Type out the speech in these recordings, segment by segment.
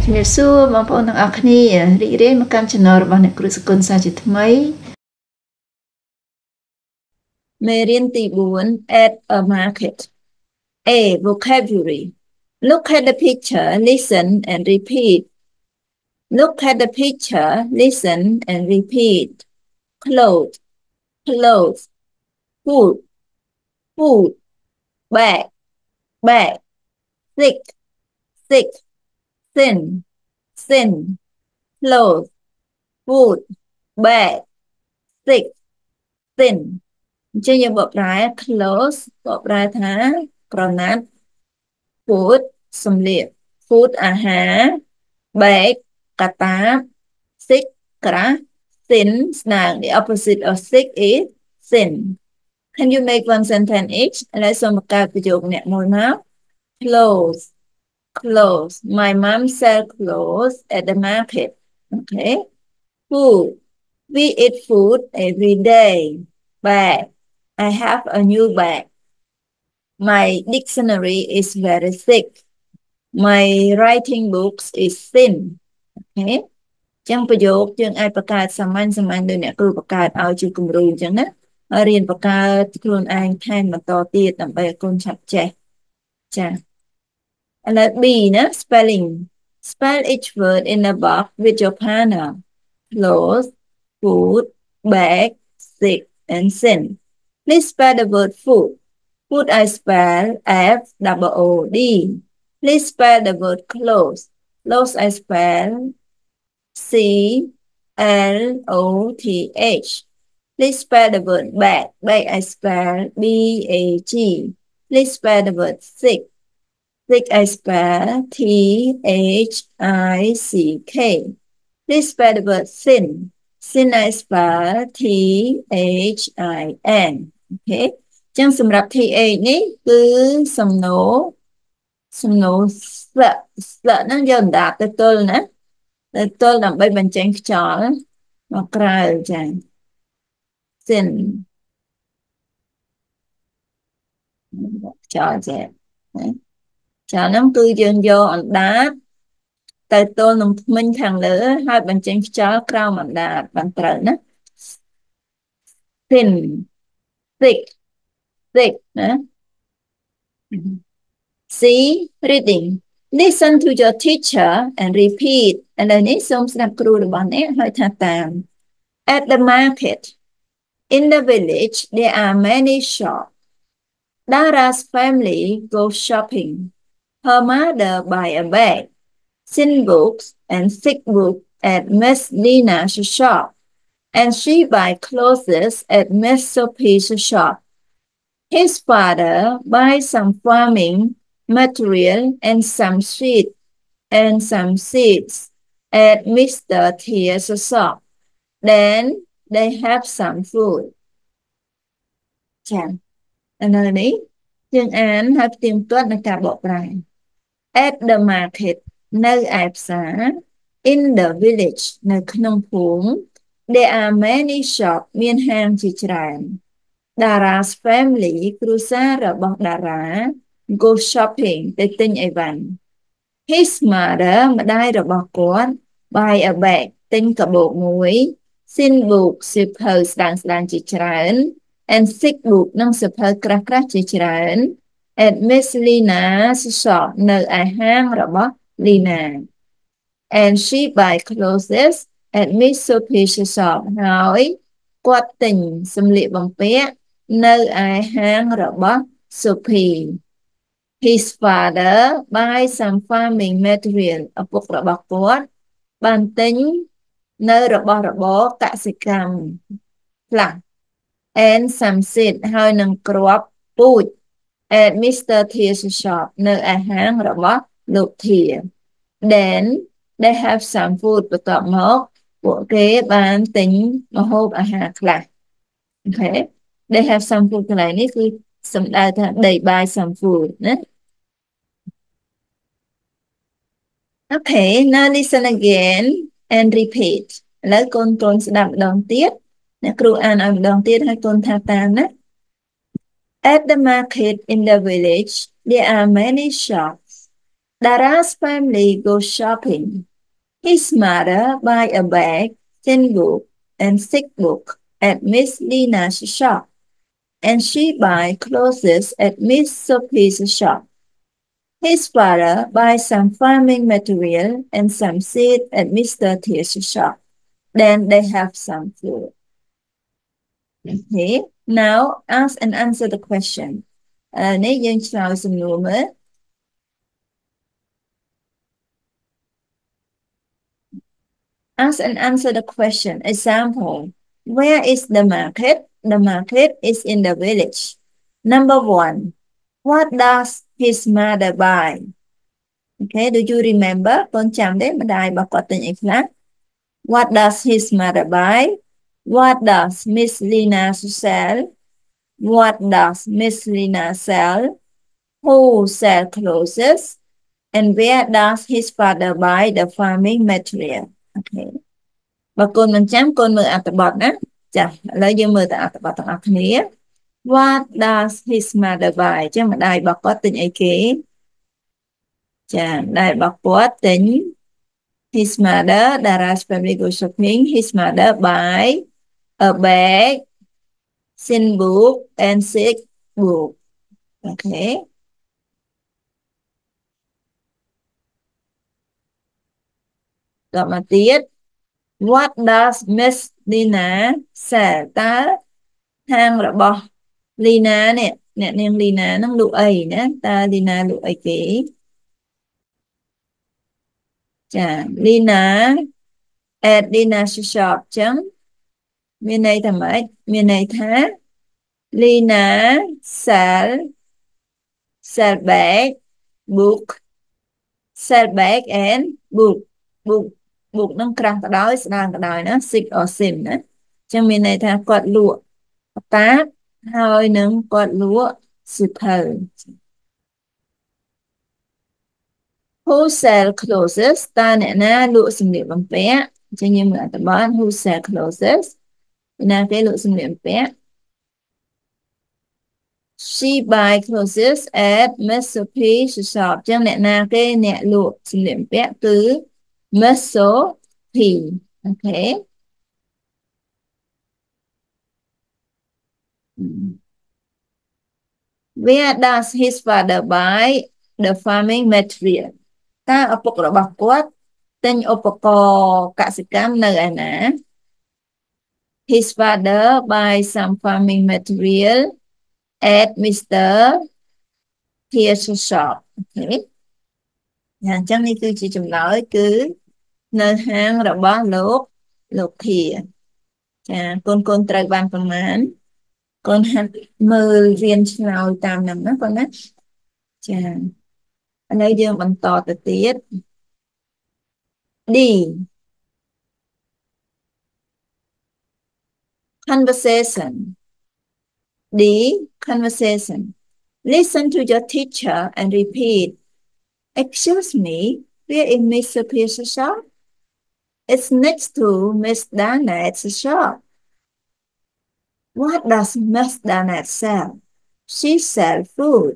ជំរាបសួរបងប្អូនទាំងអស់គ្នារីករាយមកកាន់ Channel របស់អ្នកគ្រូសកលសាជាថ្មី មេរៀនទី4 at a market. A. Vocabulary. Look at the picture, listen and repeat. Look at the picture, listen and repeat. Clothes, clothes. Food, food. Bag, bag. Sick, sick. Sin, sin. Clothes, food, bag, sick, sin. អញ្ចឹងយើងបកប្រែ close បកប្រែថាក្រណាត់ food សម្លៀក food អាហារ bag កាតាប sick ក្រាស់ thin ស្ដើង the opposite of sick is thin. Can you make one sentence each? ឥឡូវសូមបង្កើតប្រយោគអ្នកមួយមក clothes clothes my mom sell clothes at the market. Okay. Food we eat food every day. Bag I have a new bag. My dictionary is very thick. My writing books is thin. Okay. ចឹងប្រយោគយើងអាចបង្កើតសាមញ្ញដូចអ្នកគ្រូបង្កើតឲ្យជាគំរូអញ្ចឹងណាហើយរៀនបង្កើតខ្លួនឯងថែមបន្តទៀតដើម្បីឲ្យកូនឆាប់ចេះចាឥឡូវ B ណា spelling spell each word in the box with your partner. Clothes, food, bag, sick and thin. Please spell the word food. Food I spell F-O-O-D. Please spell the word clothes. Clothes I spell C-L-O-T-H. Please spell the word bag. Bag I spell B-A-G. Please spell the word sick. Sick I spell T-H-I-C-K. Please spell the word thin. Thin I spell T-H-I-N. Okay. ចឹងសម្រាប់ TH នេះគឺសំណួរស្លឹកហ្នឹងយកអណ្ដាតទៅទល់ណាទៅទល់ដើម្បីបញ្ចេញខ្យល់មកក្រៅចា៎ thin ខ្យល់ចេះចា៎ហ្នឹងគឺយើងយកអណ្ដាតទៅទល់នឹងធ្មេញខាងលើហើយបញ្ចេញខ្យល់ក្រោមអណ្ដាតបានត្រូវណា thin thickណា C reading listen to your teacher and repeat ឥឡូវនេះសូមស្ដាប់គ្រូរបស់អ្នកហើយថាតាម at the market in the village there are many shops. Dara's family goes shopping. Her mother buy a bag, thin books and thick books at Miss Lina's shop, and she buy clothes at Miss Sophie's shop. His father buys some farming material and some seeds at Mr. T's shop. Then they have some food. ចា៎ឥឡូវនេះយើងអានហើយផ្ទៀងផ្ទាត់នឹងការបកប្រែ at the market នៅឯផ្សារ in the village នៅក្នុងភូមិ there are many shops មានហាងជាច្រើន Dara's family គ្រួសាររបស់តារា go shopping ទៅទិញអីវ៉ាន់ His mother ម្ដាយរបស់គាត់ buy a bag ទិញកាបូបមួយ thin book សៀវភៅស្ដើងជាច្រើន and thick book និងសៀវភៅក្រាស់ជាច្រើន at Miss Lina's shop នៅឯហាងរបស់ Lina and she buy clothes at Miss Sophie's shop ហើយគាត់ទិញសម្លៀកបំពាក់នៅឯហាងរបស់ Sophie. His father buy some farming material ឪពុករបស់គាត់បានទិញនៅរបស់របរកសិកម្មខ្លះ and some seed ហើយនឹងគ្រាប់ពូជ at Mr. T's shop នៅឯហាងរបស់លោកធា Then they have some food បន្ទាប់មកពួកគេបានទិញម្ហូបអាហារខ្លះ Okay they have some food កន្លែងនេះគឺសំដៅថា they buy some food ណា Okay now listen again and repeat ឥឡូវកូនស្ដាប់ម្ដងទៀតអ្នកគ្រូអានឲ្យម្ដងទៀតហើយកូនថាតាមណា At the market in the village there are many shops. Dara's family goes shopping. His mother buys a bag, thin book, and thick book at Miss Lina's shop, and she buys clothes at Miss Sophie's shop. His father buys some farming material and some seed at Mr. T's shop. Then they have some food. Okay, now ask and answer the question. Nếuយើងឆ្លើយសំណួរមើល Ask and answer the question. Example, where is the market? The market is in the village. Number one, what does his mother buy? Okay, do you remember? កូនចាំទេម្ដាយរបស់គាត់ទិញអីខ្លះ What does his mother buy? What does Miss Lina sell? What does Miss Lina sell? Who sell clothes? And where does his father buy the farming material? Okay. បើកូនមិនចាំកូនមើលអត្ថបទណាចាឥឡូវយើងមើលតែអត្ថបទទាំងអស់គ្នា What does his mother buy? ចឹងម្ដាយរបស់គាត់ទិញអីគេចាម្ដាយរបស់គាត់ទិញ His mother Dara's family go shopping. His mother buy a bag, thin book, and thick book. Okay. តមកទៀត What does Miss Lina sell? តើហាងរបស់ Lina នេះអ្នកនាង Lina នឹងលក់អីណាតើ Lina លក់អីគេចា Lina at Lina's shop ចឹងមានន័យថាម៉េចមានន័យថា Lina sell bag book sell bag and book book នឹងក្រាស់ក៏ដោយស្ដើងក៏ដោយណា thick or thin ណាចឹងមានន័យថាគាត់លក់តាបហើយនឹងគាត់លក់សៀវភៅ Who sell clothes តើអ្នកណាលក់សម្លៀកបំពាក់អញ្ចឹងយើងមើលអត្ថបទ Who sell clothes ណាគេលក់សម្លៀកបំពាក់ She buy clothes at Miss Sophie's shop អញ្ចឹងអ្នកណាគេអ្នកលក់សម្លៀកបំពាក់គឺ Miss Sophie អូខេ Where does his father buy the farming material តើឪពុករបស់គាត់ទិញឧបករណ៍កសិកម្មនៅឯណា His father buy some farming material at Mr. T's shop អូខេអញ្ចឹងនេះគឺជាចម្លើយគឺនៅហាងរបស់លោកធាចាកូនត្រូវបានប្រមាណកូនហាត់មើលរៀនឆ្លើយតាមហ្នឹងណាកូនណាចាឥឡូវយើងបន្តទៅទៀត D conversation D conversation listen to your teacher and repeat Excuse me where is Miss Sophie's shop It's next to Miss Danette's shop What does Miss Danette sell She sells food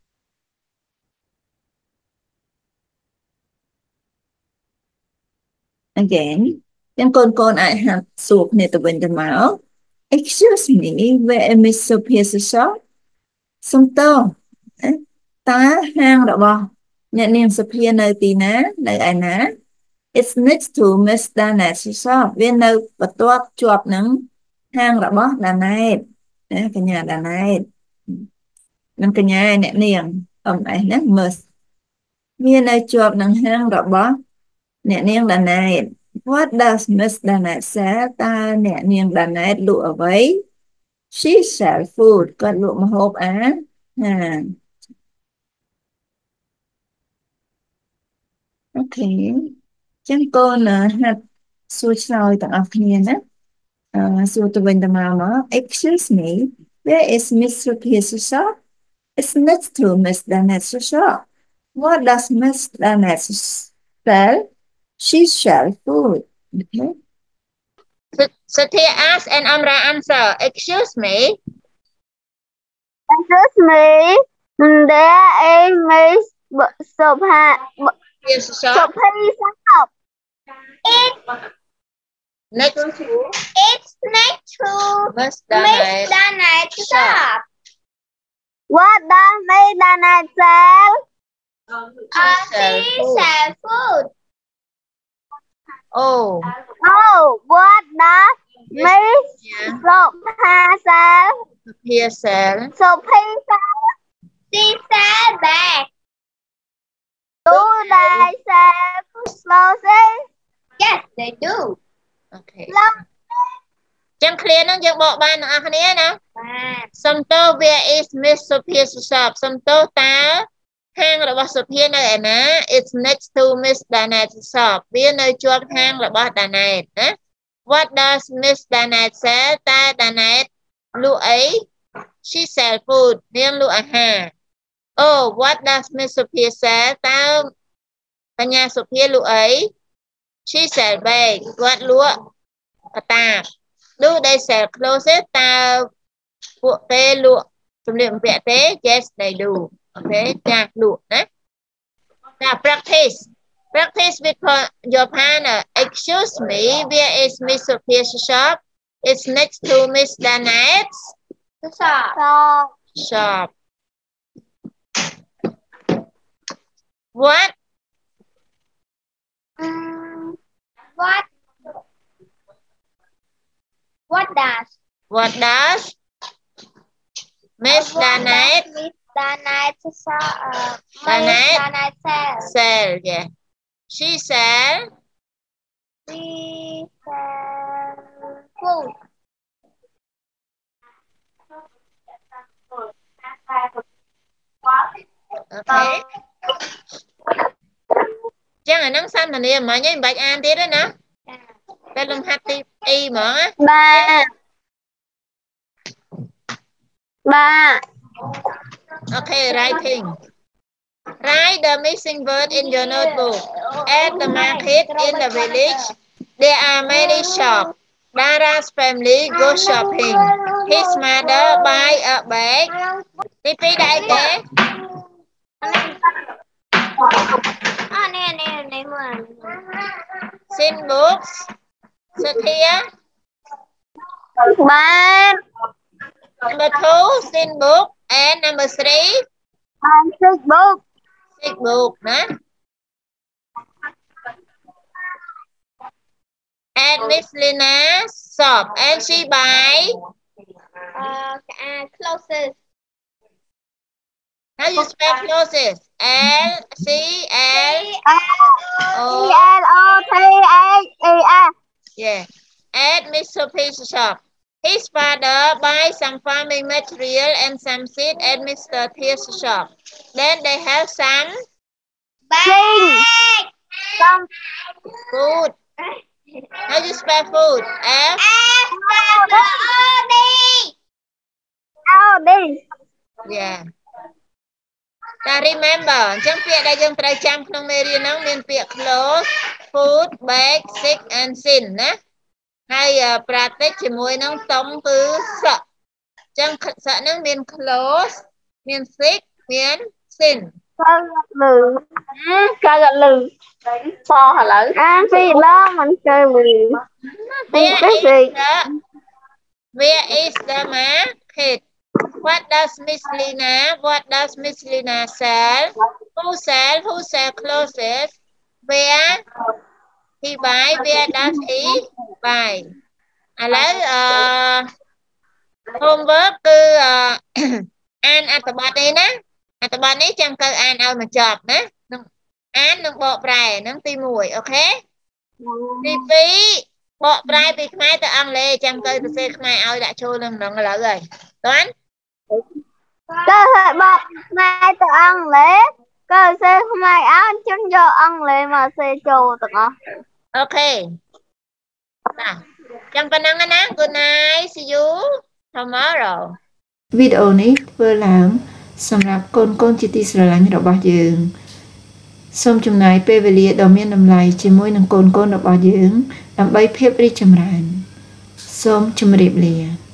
Again ទាំងកូនអាចហាត់សួរគ្នាទៅវិញទៅមក Excuse me where is Miss Sophie's shop សុំទោសតើហាងរបស់អ្នកនាងសុភានៅទីណានៅឯណា It's next to Miss Danette's shop វានៅបន្ទាប់ជាប់នឹងហាងរបស់ Danette ណាកញ្ញា Danette និងកញ្ញាអ្នកនាងអមឯណា Miss វានៅជាប់នឹងហាងរបស់អ្នកនាង Danette What does Miss Danette sell តើអ្នកនាង Danette លក់អ្វី She sells food គាត់លក់ម្ហូបអាហារអូខេចឹងកូនហាត់សួរឆ្លើយទាំងអស់គ្នាណាសួរទៅវិញទៅមក Excuse me where is Miss Sophie's shop It's next to Miss Danette's shop What does Miss Danette sell She sells food okay Sathia asked and Amra answer. Excuse me. Excuse me, there is Miss Yes, shop. Next to. It's next to Miss Miss Danette Danette shop. shop. What does Miss Danette sell? She She sell food. sell food. Oh, Oh, what does yes, Miss yeah. Sophia sell? Here sell. Sophia sell? She sell bag. Do they sell clothes? Yes, they do. Okay. ចឹង clear នឹងយើងបកបានទាំងអស់គ្នាណា សំទោ where is Miss Sophia's shop សំទោតើហាងរបស់ Sophia នៅឯណា It's next to Miss Danette's shop វានៅជាប់ហាងរបស់ Danette ណា What does Miss Danette sell តើ Danette លក់អី She sell food នាងលក់អាហារ Oh what does Miss Sophia sell តើបញ្ញា Sophia លក់អី She sell bag គាត់លក់កតាប Do they sell clothes តើពួកគេលក់សម្លៀកបំពាក់ទេ Yes they do អូខេចាស់លក់ណាចា practice with your partner Excuse me where is Miss Sophia's shop It's next to Miss Danette's shop What What does Miss Danette Miss Danette Danette sell yeah She sell food. Okay ចឹងអាហ្នឹងសន្ទនាមិញឯងមិនបាច់អានទៀតទេណាតែលំហាត់ទី2ហ្មងណា Okay writing Write the missing word in your notebook At the market in the village there are many shops Dara's family go shopping His mother buy a bag ទី2ដែរគេ Sin books Sathia Number 2 Sin book and number 3 Sick book. Sick book ណា At Miss Lina's shop and she buy Clothes. How you spell clothes L C L C-L-O-T-H-E-S. Yeah At Miss Sophie's shop His father buy some farming material and some seed at Mr. Pierce's shop. Then they have some food. How do you spell food? F. Yeah. Now remember, អញ្ចឹងពាក្យដែលយើងត្រូវចាំក្នុងមេរៀនហ្នឹងមានពាក្យ clothes, food, bag, sick and sin ណាហើយប្រាតិចជាមួយនឹងតុងគឺសក់អញ្ចឹងសក់ហ្នឹងមាន close មាន sick មាន sin កើលឺសឥឡូវអានពីដងមិនកើលឺ Where is the market What does Miss Lina sell Who sell clothes Where he buy Where does he buy ឥឡូវhomework គឺអានអត្ថបទនេះណាអត្ថបទនេះចាំកើអានឲ្យមកចប់ណានឹងអាននឹងបកប្រែហ្នឹងទី1អូខេទី2បកប្រែពីខ្មែរទៅអង់គ្លេសចាំកើទៅសេខ្មែរឲ្យដាក់ចូលនឹងហ្នឹងឥឡូវហើយតាន់កើឲ្យបកខ្មែរទៅអង់គ្លេសកើសេខ្មែរឲ្យអញ្ចឹងយកអង់គ្លេសមកសេចូលទាំងអស់អូខេបាទចឹងប៉ុណ្ណឹងណា Good night see you tomorrow វីដេអូនេះធ្វើឡើងសម្រាប់កូនៗជាទីស្រឡាញ់របស់យើងសូមចំណាយពេលវេលាដ៏មានតម្លៃជាមួយនឹងកូនៗរបស់យើងដើម្បីភាពរីកចម្រើនសូមជម្រាបលា